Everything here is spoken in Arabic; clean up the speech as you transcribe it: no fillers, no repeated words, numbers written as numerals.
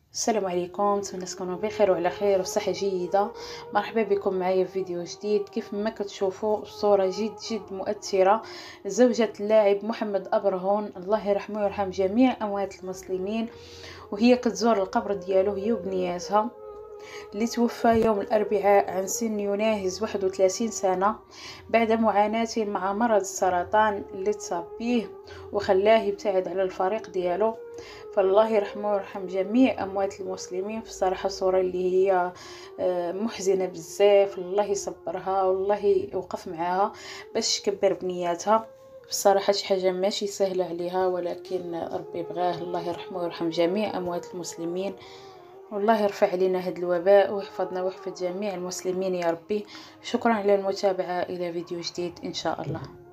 السلام عليكم، نتمنى تكونوا بخير وعلى خير وصحة جيدة. مرحبا بكم معايا في فيديو جديد. كيف ما كتشوفوا الصورة جد مؤثرة، زوجة اللاعب محمد أبرهون الله يرحمه ويرحم جميع أموات المسلمين، وهي كتزور القبر ديالو هي وبنياتها اللي توفى يوم الأربعاء عن سن يناهز 31 سنة بعد معاناة مع مرض السرطان اللي تصاب به وخلاه يبتعد على الفريق ديالو. فالله يرحمه ويرحم جميع أموات المسلمين. في الصراحة صورة اللي هي محزنة بزاف، الله يصبرها والله يوقف معاها باش تكبر بنياتها. بصراحة شي حاجة ماشي سهلة عليها، ولكن ربي بغاه. الله يرحمه ويرحم جميع أموات المسلمين، والله يرفع علينا هذا الوباء ويحفظنا ويحفظ جميع المسلمين يا ربي. شكرا على المتابعة، إلى فيديو جديد إن شاء الله.